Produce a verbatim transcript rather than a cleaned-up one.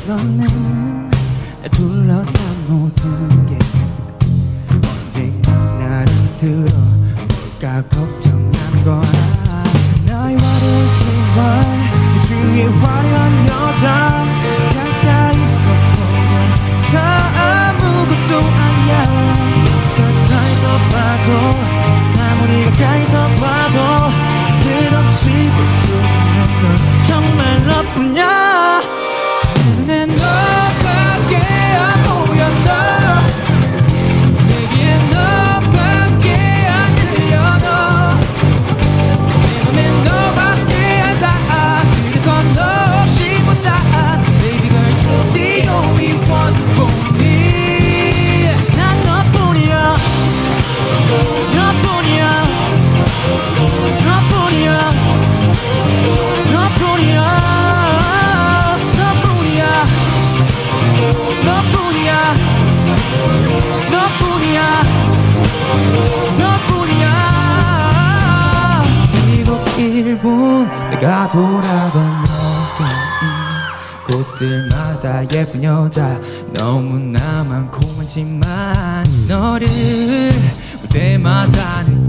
너는 날 둘러싼 모든 게 언젠가 나를 들어볼까 걱정하는 거야. 나의 화려한 그 중에 화려한 여자 가까이서 보면 다 아무것도 아니야. 가까이서 봐도 아무리 가까이서 봐도 끝없이 볼 수 있는 건 정말 너뿐이야. 내 눈엔 너밖에 안 보여. 너 내게 너밖에 안 들려. 너 내 맘엔 너밖에 안 사. 그래서 너 없이 못 살아. Baby girl you're the only one for me. 난 너뿐이야. 너뿐이야. 너뿐이야. 너뿐이야. 너뿐이야. 너뿐이야. 너뿐이야. 너뿐이야. 미국 일본 내가 돌아다녀 곳들마다 예쁜 여자 너무나 많고 많지만 너를 볼 때마다